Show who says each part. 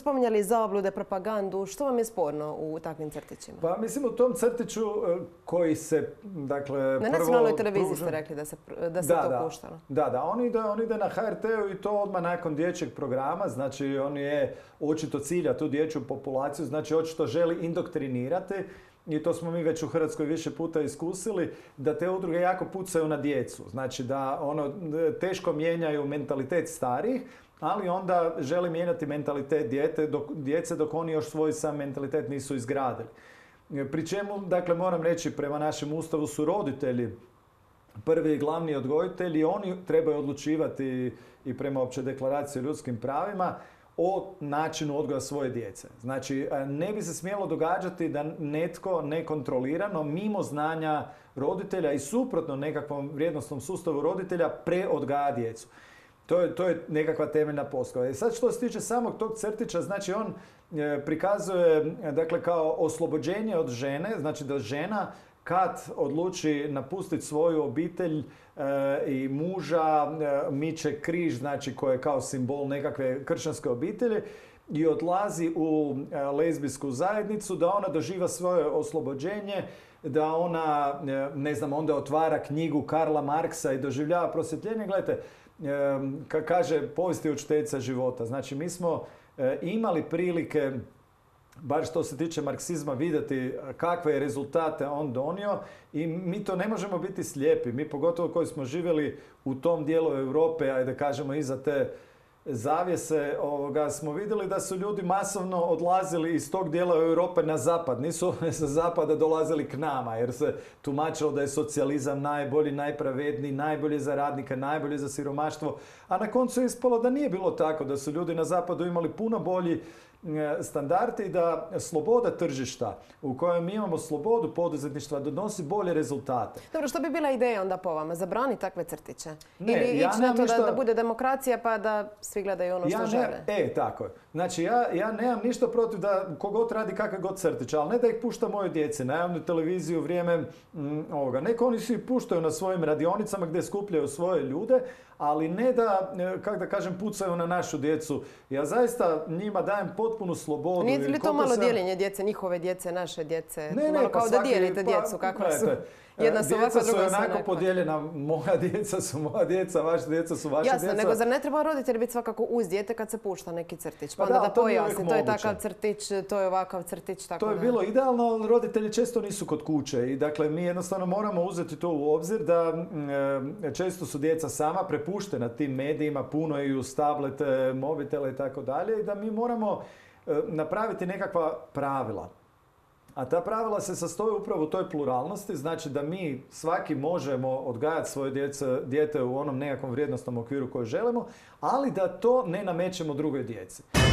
Speaker 1: spominjali zablude, propagandu. Što vam je sporno u takvim crtićima?
Speaker 2: Pa mislim u tom crtiću koji se, dakle,
Speaker 1: na nacionalnoj televiziji ste rekli da se to puštalo.
Speaker 2: Da, on ide na HRT-u i to odmah nakon dječjeg programa, znači on je očito cilja tu dječju populaciju, znači očito želi indoktrinirati. I to smo mi već u Hrvatskoj više puta iskusili, da te udruge jako pucaju na djecu. Znači da teško mijenjaju mentalitet starijih, ali onda želi mijenjati mentalitet djece dok oni još svoj sam mentalitet nisu izgradili. Pri čemu, dakle, moram reći, prema našem Ustavu su roditelji prvi i glavni odgojitelji, oni trebaju odlučivati i prema općoj deklaraciji o ljudskim pravima o načinu odgoja svoje djece. Znači, ne bi se smjelo događati da netko nekontrolirano, mimo znanja roditelja i suprotno nekakvom vrijednosnom sustavu roditelja, preodgaja djecu. To je nekakva temeljna postavka. I sad što se tiče samog tog crtića, znači on prikazuje, dakle, kao oslobođenje od žene, znači da žena kad odluči napustiti svoju obitelj i muža, miče križ, znači koji je kao simbol nekakve kršćanske obitelji, i odlazi u lezbijsku zajednicu, da ona doživa svoje oslobođenje, da ona, ne znam, onda otvara knjigu Karla Marksa i doživljava prosvjetljenje. Gledajte, kaže povijest je učiteljica života. Znači, mi smo imali prilike, bar što se tiče marksizma, vidjeti kakve je rezultate on donio, i mi to ne možemo biti slijepi. Mi, pogotovo koji smo živjeli u tom dijelu Europe, ajde kažemo iza te zavjese, smo vidjeli da su ljudi masovno odlazili iz tog dijela Europe na zapad. Nisu sa zapada dolazili k nama, jer se tumačilo da je socijalizam najbolji, najpravedniji, najbolji za radnika, najbolji za siromaštvo. A na koncu je ispalo da nije bilo tako, da su ljudi na zapadu imali puno bolji standardi i da sloboda tržišta u kojem mi imamo slobodu poduzetništva donosi bolje rezultate.
Speaker 1: Dobro, što bi bila ideja onda po vama? Zabrani takve crtiće? Ili ići na to da bude demokracija pa da svi gledaju ono što žele?
Speaker 2: Tako je. Znači, ja nemam ništa protiv da kogod radi kakve god crtiće, ali ne da ih pušta moje djeci na javnu televiziju u vrijeme ovoga. Neko oni svi puštaju na svojim radionicama gdje skupljaju svoje ljude, ali ne da, kako da kažem, pucaju na našu djecu. Ja zaista njima dajem potpunu slobodu.
Speaker 1: Nije li to malo dijeljenje djece, njihove djece, naše djece? Ne, kao da dijelite djecu, kakva su? Jedna su ovako, druga su onako.
Speaker 2: Djeca su onako podijeljena, moja djeca su moja djeca, vaša djeca su vaša djeca.
Speaker 1: Jasno, nego zar ne treba roditelj biti svakako uz dijete kad se pušta neki crtić? Pa onda da pojasni, to je takav crtić, to je ovakav crtić, tako
Speaker 2: to je bilo idealno, ali roditelji često nisu kod kuće i dakle mi jednostavno moramo uzeti to u obzir da često su djeca sama prepuštena tim medijima, puno i uz tablete, mobitele i tako dalje, i da mi moramo napraviti nekakva pravila. A ta pravila se sastoje upravo u toj pluralnosti, znači da mi svaki možemo odgajati svoje dijete u onom nekakvom vrijednostnom okviru koji želimo, ali da to ne namećemo drugoj djeci.